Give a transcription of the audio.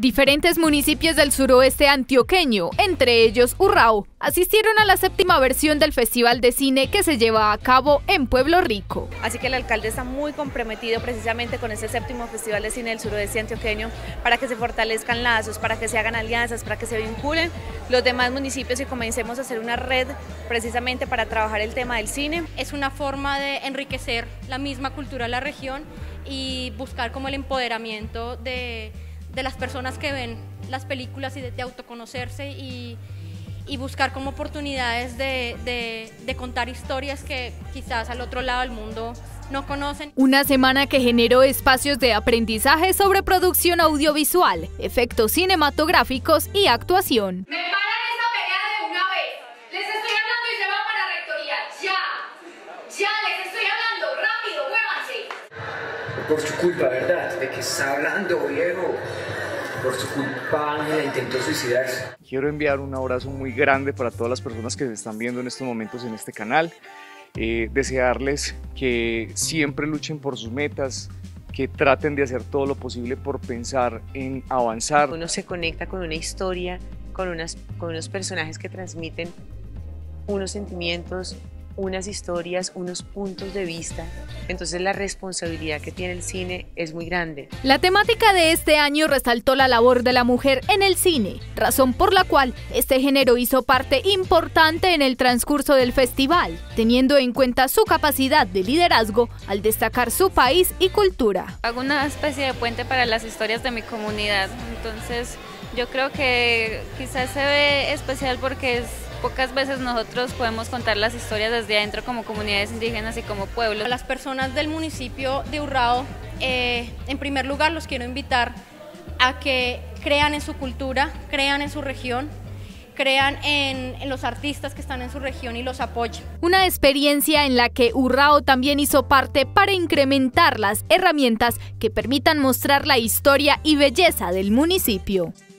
Diferentes municipios del suroeste antioqueño, entre ellos Urrao, asistieron a la 7ª versión del Festival de Cine que se lleva a cabo en Pueblo Rico. Así que el alcalde está muy comprometido precisamente con este 7º Festival de Cine del suroeste antioqueño para que se fortalezcan lazos, para que se hagan alianzas, para que se vinculen los demás municipios y comencemos a hacer una red precisamente para trabajar el tema del cine. Es una forma de enriquecer la misma cultura de la región y buscar como el empoderamiento de las personas que ven las películas y de autoconocerse y buscar como oportunidades de contar historias que quizás al otro lado del mundo no conocen. Una semana que generó espacios de aprendizaje sobre producción audiovisual, efectos cinematográficos y actuación. ¡Me paran esa pelea de una vez! ¡Les estoy hablando y se van para la rectoría! ¡Ya! ¡Ya les estoy hablando! ¡Rápido, muévanse! Por su culpa, ¿verdad? ¿De qué está hablando, viejo? Por su culpa, Ángela intentó suicidarse. Quiero enviar un abrazo muy grande para todas las personas que se están viendo en estos momentos en este canal. Desearles que siempre luchen por sus metas, que traten de hacer todo lo posible por pensar en avanzar. Uno se conecta con una historia, con unos personajes que transmiten unos sentimientos, unas historias, unos puntos de vista, entonces la responsabilidad que tiene el cine es muy grande. La temática de este año resaltó la labor de la mujer en el cine, razón por la cual este género hizo parte importante en el transcurso del festival, teniendo en cuenta su capacidad de liderazgo al destacar su país y cultura. Hago una especie de puente para las historias de mi comunidad, entonces yo creo que quizás se ve especial porque pocas veces nosotros podemos contar las historias desde adentro como comunidades indígenas y como pueblos. A las personas del municipio de Urrao, en primer lugar los quiero invitar a que crean en su cultura, crean en su región, crean en los artistas que están en su región y los apoyen. Una experiencia en la que Urrao también hizo parte para incrementar las herramientas que permitan mostrar la historia y belleza del municipio.